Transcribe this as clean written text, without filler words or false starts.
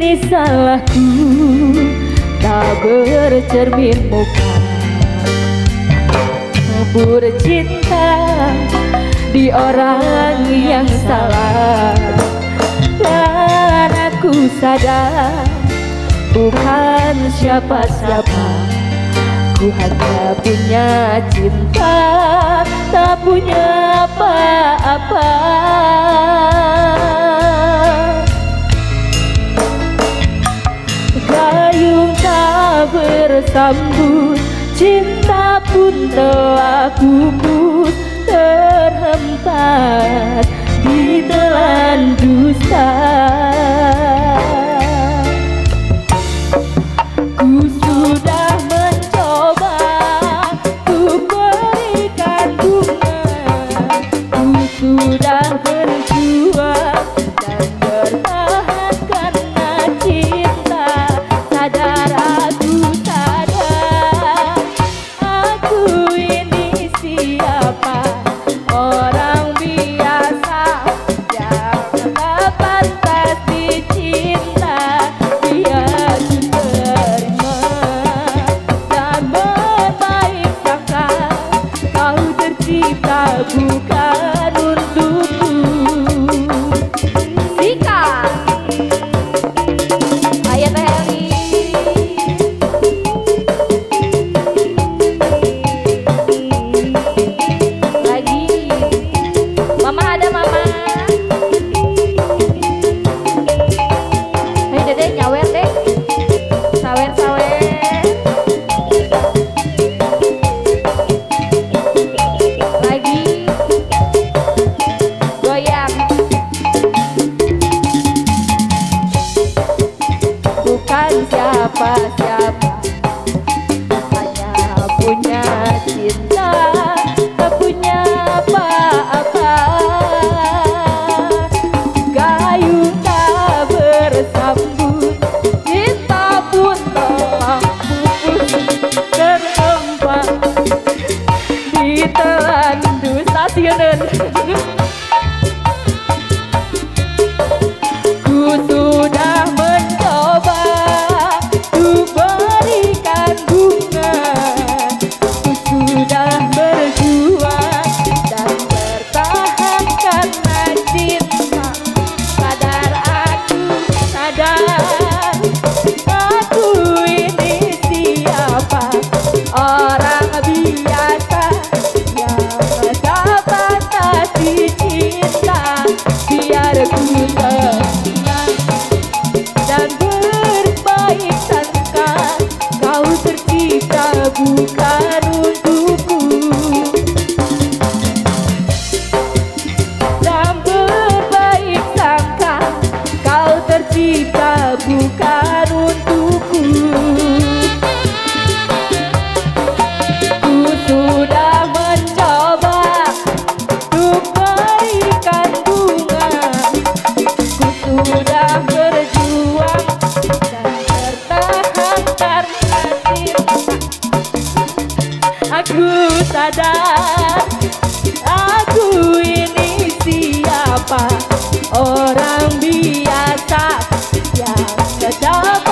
ini salahku tak bercermin muka, bercinta di orang yang salah. Dan aku sadar bukan siapa-siapa, ku hanya punya cinta, tak punya apa-apa. Gayung tak bersambut, cinta pun telah pupus, terhempas di telan dusta. Ku sudah mencoba untuk berikan bunga, ku sudah berjuang dan bertahan karena cinta. Sadar aku ini siapa, orang biasa yang tak pantas dicinta. Biar ku terima dan berbaik sangka, kau tercipta bukan untukku. Sikat ayat Heli. Bukan siapa-siapa, hanya punya cinta, tak punya apa-apa. Gayung tak bersambut, cinta pun telah pupus, terhempas di telan dusta. Ku sudah mencoba untuk berikan bunga, ku sudah berjuang dan bertahan karena cinta. Sadar aku ini siapa, orang biasa yang tak pantas dicinta. Biar ku tenang dan berbaik sangka, kau tercipta bukan untukku. Dan berbaik sangka, kau tercipta bukan untukku. Ku sudah mencoba untuk berikan bunga, ku sudah berjuang dan bertahan karena cinta. Aku sadar aku ini siapa, orang biasa yang tetap